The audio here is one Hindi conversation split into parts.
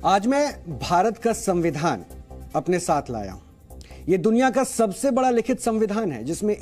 आज मैं भारत का संविधान अपने साथ लाया हूं। यह दुनिया का सबसे बड़ा लिखित संविधान है जिसमें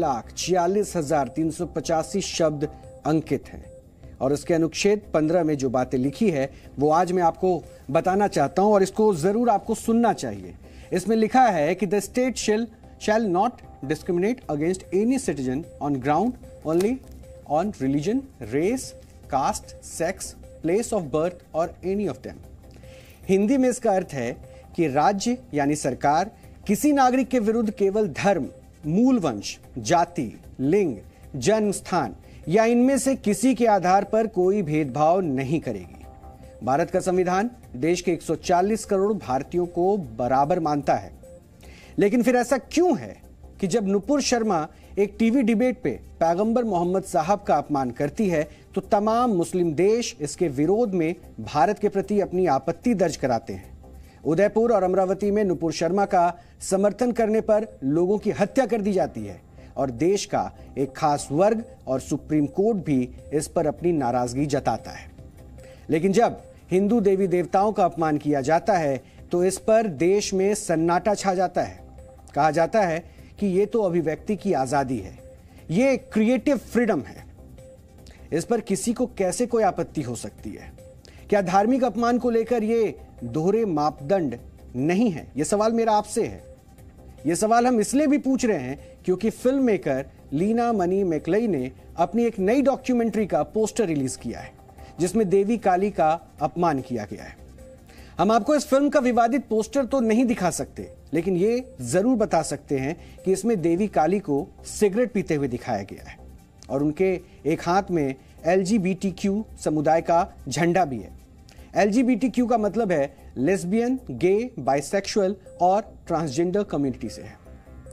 1,46,385 शब्द अंकित हैं और उसके अनुच्छेद 15 में जो बातें लिखी है वो आज मैं आपको बताना चाहता हूं और इसको जरूर आपको सुनना चाहिए। इसमें लिखा है कि the state shall not discriminate against any citizen on ground only on religion, race, caste, sex, place of birth और एनी ऑफ देम। हिंदी में इसका अर्थ है कि राज्य यानी सरकार किसी नागरिक के विरुद्ध केवल धर्म, मूल वंश, जाति, लिंग, जन्म स्थान या इनमें से किसी के आधार पर कोई भेदभाव नहीं करेगी। भारत का संविधान देश के 140 करोड़ भारतीयों को बराबर मानता है। लेकिन फिर ऐसा क्यों है कि जब नुपुर शर्मा एक टीवी डिबेट पे पैगंबर मोहम्मद साहब का अपमान करती है तो तमाम मुस्लिम देश इसके विरोध में भारत के प्रति अपनी आपत्ति दर्ज कराते हैं। उदयपुर और अमरावती में नुपुर शर्मा का समर्थन करने पर लोगों की हत्या कर दी जाती है और देश का एक खास वर्ग और सुप्रीम कोर्ट भी इस पर अपनी नाराजगी जताता है। लेकिन जब हिंदू देवी देवताओं का अपमान किया जाता है तो इस पर देश में सन्नाटा छा जाता है। कहा जाता है कि ये तो अभिव्यक्ति की आजादी है, ये क्रिएटिव फ्रीडम है, इस पर किसी को कैसे कोई आपत्ति हो सकती है? क्या धार्मिक अपमान को लेकर ये दोहरे मापदंड नहीं है? ये सवाल मेरा आपसे है। ये सवाल हम इसलिए भी पूछ रहे हैं क्योंकि film maker Leena Manimekalai ने अपनी एक नई डॉक्यूमेंट्री का पोस्टर रिलीज किया है जिसमें देवी काली का अपमान किया गया है। हम आपको इस फिल्म का विवादित पोस्टर तो नहीं दिखा सकते, लेकिन ये जरूर बता सकते हैं कि इसमें देवी काली को सिगरेट पीते हुए दिखाया गया है और उनके एक हाथ में LGBTQ समुदाय का झंडा भी है। LGBTQ का मतलब है लेस्बियन, गे, बाइसेक्सुअल और ट्रांसजेंडर कम्युनिटी से है।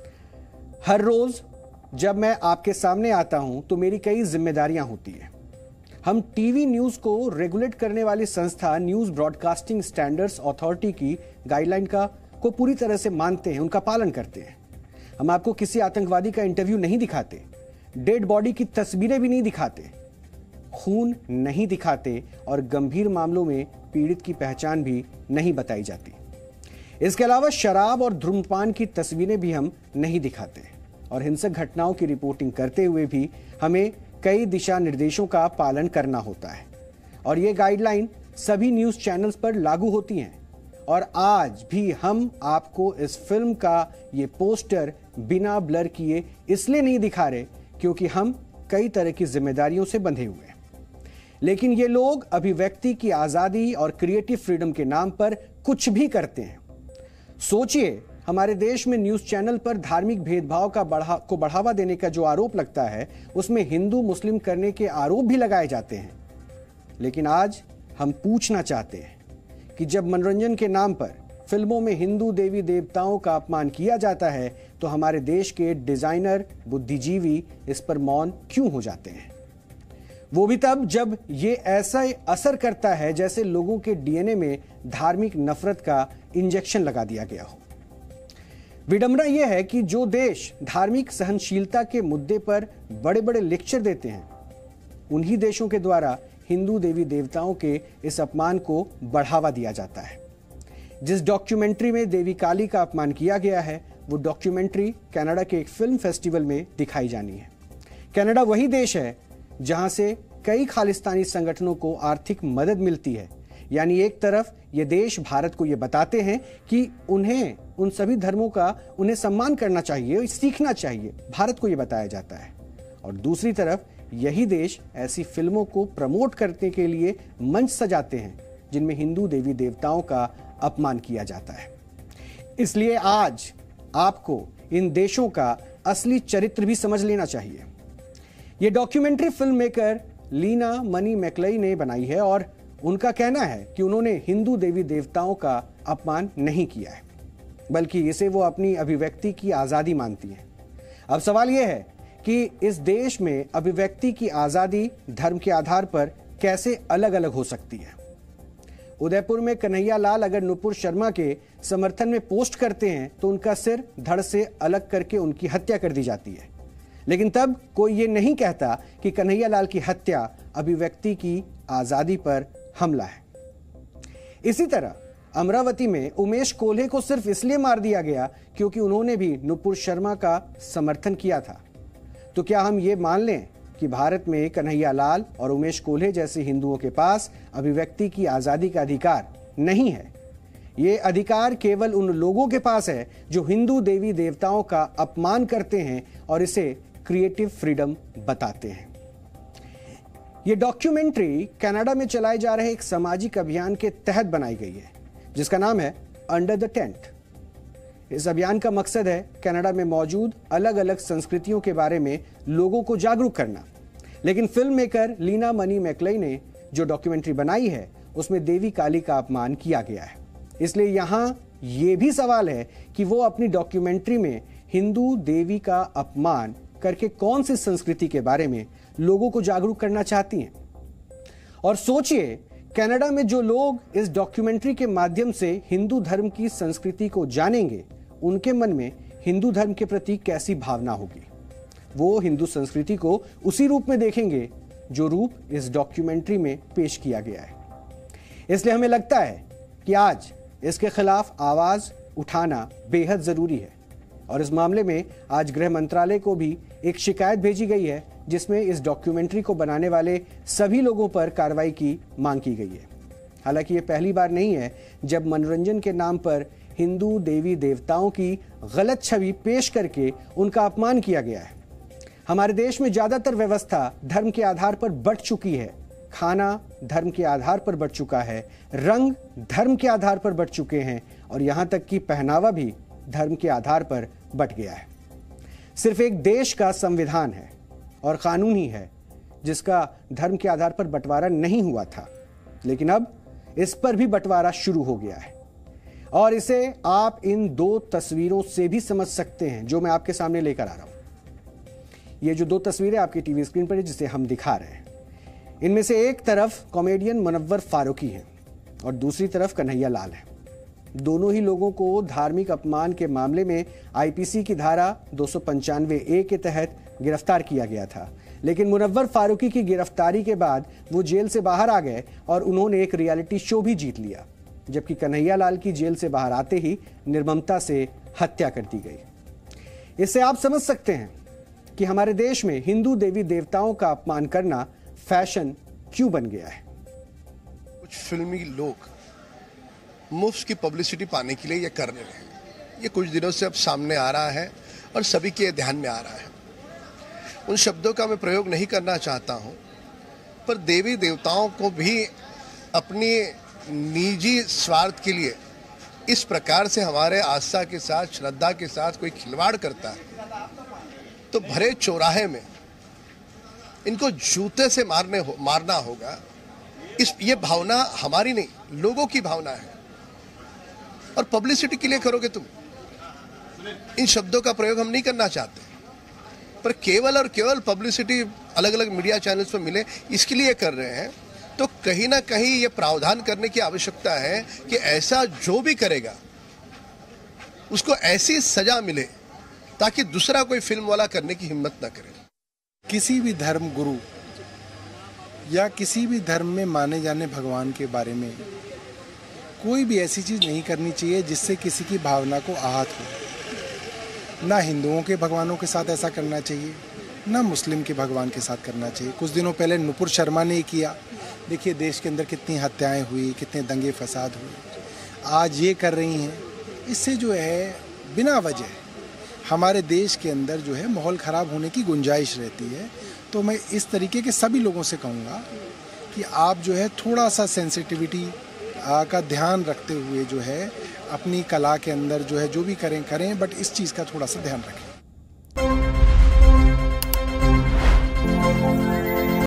हर रोज जब मैं आपके सामने आता हूं तो मेरी कई जिम्मेदारियां होती हैं। हम टीवी न्यूज को रेगुलेट करने वाली संस्था न्यूज ब्रॉडकास्टिंग स्टैंडर्ड्स अथॉरिटी की गाइडलाइन को पूरी तरह से मानते हैं, उनका पालन करते हैं। हम आपको किसी आतंकवादी का इंटरव्यू नहीं दिखाते, डेड बॉडी की तस्वीरें भी नहीं दिखाते, खून नहीं दिखाते और गंभीर मामलों में पीड़ित की पहचान भी नहीं बताई जाती। इसके अलावा शराब और धूम्रपान की तस्वीरें भी हम नहीं दिखाते और हिंसक घटनाओं की रिपोर्टिंग करते हुए भी हमें कई दिशा निर्देशों का पालन करना होता है और ये गाइडलाइन सभी न्यूज चैनल्स पर लागू होती हैं। और आज भी हम आपको इस फिल्म का ये पोस्टर बिना ब्लर किए इसलिए नहीं दिखा रहे क्योंकि हम कई तरह की जिम्मेदारियों से बंधे हुए हैं। लेकिन ये लोग अभिव्यक्ति की आजादी और क्रिएटिव फ्रीडम के नाम पर कुछ भी करते हैं। सोचिए, हमारे देश में न्यूज चैनल पर धार्मिक भेदभाव को बढ़ावा देने का जो आरोप लगता है उसमें हिंदू मुस्लिम करने के आरोप भी लगाए जाते हैं। लेकिन आज हम पूछना चाहते हैं कि जब मनोरंजन के नाम पर फिल्मों में हिंदू देवी देवताओं का अपमान किया जाता है तो हमारे देश के डिजाइनर, बुद्धिजीवी इस पर मौन क्यों हो जाते हैं? वो भी तब जब ये ऐसा असर करता है जैसे लोगों के DNA में धार्मिक नफरत का इंजेक्शन लगा दिया गया हो। विडंबना यह है कि जो देश धार्मिक सहनशीलता के मुद्दे पर बड़े बड़े लेक्चर देते हैं उन्हीं देशों के द्वारा हिंदू देवी देवताओं के इस अपमान को बढ़ावा दिया जाता है। जिस डॉक्यूमेंट्री में देवी काली का अपमान किया गया है वो डॉक्यूमेंट्री कनाडा के एक फिल्म फेस्टिवल में दिखाई जानी है। कनाडा वही देश है जहां से कई खालिस्तानी संगठनों को आर्थिक मदद मिलती है। यानी एक तरफ ये देश भारत को ये बताते हैं कि उन्हें उन सभी धर्मों का उन्हें सम्मान करना चाहिए, सीखना चाहिए, भारत को ये बताया जाता है, और दूसरी तरफ यही देश ऐसी फिल्मों को प्रमोट करने के लिए मंच सजाते हैं जिनमें हिंदू देवी देवताओं का अपमान किया जाता है। इसलिए आज आपको इन देशों का असली चरित्र भी समझ लेना चाहिए। यह documentary film maker Leena Manimekalai ने बनाई है और उनका कहना है कि उन्होंने हिंदू देवी देवताओं का अपमान नहीं किया है, बल्कि इसे वो अपनी अभिव्यक्ति की आजादी मानती हैं। अब सवाल यह है कि इस देश में अभिव्यक्ति की आजादी धर्म के आधार पर कैसे अलग अलग हो सकती है? उदयपुर में कन्हैया लाल अगर नुपुर शर्मा के समर्थन में पोस्ट करते हैं तो उनका सिर धड़ से अलग करके उनकी हत्या कर दी जाती है। लेकिन तब कोई ये नहीं कहता कि कन्हैया लाल की हत्या अभिव्यक्ति की आजादी पर हमला है। इसी तरह अमरावती में उमेश कोल्हे को सिर्फ इसलिए मार दिया गया क्योंकि उन्होंने भी नुपुर शर्मा का समर्थन किया था। तो क्या हम ये मान लें कि भारत में कन्हैया लाल और उमेश कोल्हे जैसे हिंदुओं के पास अभिव्यक्ति की आजादी का अधिकार नहीं है? ये अधिकार केवल उन लोगों के पास है जो हिंदू देवी देवताओं का अपमान करते हैं और इसे क्रिएटिव फ्रीडम बताते हैं। ये डॉक्यूमेंट्री कनाडा में चलाए जा रहे एक सामाजिक अभियान के तहत बनाई गई है जिसका नाम है अंडर द टेंट। इस अभियान का मकसद है कनाडा में मौजूद अलग अलग संस्कृतियों के बारे में लोगों को जागरूक करना। लेकिन film maker Leena Manimekalai ने जो डॉक्यूमेंट्री बनाई है उसमें देवी काली का अपमान किया गया है। इसलिए यहां यह भी सवाल है कि वो अपनी डॉक्यूमेंट्री में हिंदू देवी का अपमान करके कौन सी संस्कृति के बारे में लोगों को जागरूक करना चाहती हैं। और सोचिए, कनाडा में जो लोग इस डॉक्यूमेंट्री के माध्यम से हिंदू धर्म की संस्कृति को जानेंगे, उनके मन में हिंदू धर्म के प्रति कैसी भावना होगी। वो हिंदू संस्कृति को उसी रूप में देखेंगे जो रूप इस डॉक्यूमेंट्री में पेश किया गया है। इसलिए हमें लगता है कि आज इसके खिलाफ आवाज उठाना बेहद जरूरी है और इस मामले में आज गृह मंत्रालय को भी एक शिकायत भेजी गई है जिसमें इस डॉक्यूमेंट्री को बनाने वाले सभी लोगों पर कार्रवाई की मांग की गई है। हालांकि ये पहली बार नहीं है जब मनोरंजन के नाम पर हिंदू देवी देवताओं की गलत छवि पेश करके उनका अपमान किया गया है। हमारे देश में ज्यादातर व्यवस्था धर्म के आधार पर बंट चुकी है। खाना धर्म के आधार पर बंट चुका है, रंग धर्म के आधार पर बंट चुके हैं और यहां तक कि पहनावा भी धर्म के आधार पर बंट गया है। सिर्फ एक देश का संविधान है और कानून ही है जिसका धर्म के आधार पर बंटवारा नहीं हुआ था, लेकिन अब इस पर भी बंटवारा शुरू हो गया है। और इसे आप इन दो तस्वीरों से भी समझ सकते हैं जो मैं आपके सामने लेकर आ रहा हूं। ये जो दो तस्वीरें आपकी टीवी स्क्रीन पर है जिसे हम दिखा रहे हैं, इनमें से एक तरफ कॉमेडियन मुनव्वर फारूकी है और दूसरी तरफ कन्हैया लाल है। दोनों ही लोगों को धार्मिक अपमान के मामले में आईपीसी की धारा 295A के तहत गिरफ्तार किया गया था, लेकिन मुनव्वर फारूकी की गिरफ्तारी के बाद वो जेल से बाहर आ गए और उन्होंने एक रियलिटी शो भी जीत लिया, जबकि कन्हैया लाल की जेल से बाहर आते ही निर्ममता से हत्या कर दी गई। इससे आप समझ सकते हैं कि हमारे देश में हिंदू देवी देवताओं का अपमान करना फैशन क्यों बन गया है। कुछ फिल्मी लोग मुफ्त की पब्लिसिटी पाने के लिए ये कर रहे हैं। ये कुछ दिनों से अब सामने आ रहा है और सभी के ध्यान में आ रहा है। उन शब्दों का मैं प्रयोग नहीं करना चाहता हूं, पर देवी देवताओं को भी अपनी निजी स्वार्थ के लिए इस प्रकार से हमारे आस्था के साथ, श्रद्धा के साथ कोई खिलवाड़ करता है तो भरे चौराहे में इनको जूते से मारना होगा। ये भावना हमारी नहीं, लोगों की भावना है। और पब्लिसिटी के लिए करोगे तुम। इन शब्दों का प्रयोग हम नहीं करना चाहते, पर केवल और केवल पब्लिसिटी अलग अलग मीडिया चैनल्स पर मिले इसके लिए कर रहे हैं। तो कहीं ना कहीं ये प्रावधान करने की आवश्यकता है कि ऐसा जो भी करेगा उसको ऐसी सजा मिले ताकि दूसरा कोई फिल्म वाला करने की हिम्मत ना करे। किसी भी धर्म गुरु या किसी भी धर्म में माने जाने भगवान के बारे में कोई भी ऐसी चीज़ नहीं करनी चाहिए जिससे किसी की भावना को आहत हो। ना हिंदुओं के भगवानों के साथ ऐसा करना चाहिए, ना मुस्लिम के भगवान के साथ करना चाहिए। कुछ दिनों पहले नुपुर शर्मा ने किया। देखिए देश के अंदर कितनी हत्याएं हुई, कितने दंगे फसाद हुए। आज ये कर रही हैं। इससे जो है बिना वजह हमारे देश के अंदर जो है माहौल ख़राब होने की गुंजाइश रहती है। तो मैं इस तरीके के सभी लोगों से कहूँगा कि आप जो है थोड़ा सा सेंसिटिविटी का ध्यान रखते हुए जो है अपनी कला के अंदर जो है जो भी करें, बट इस चीज़ का थोड़ा सा ध्यान रखें।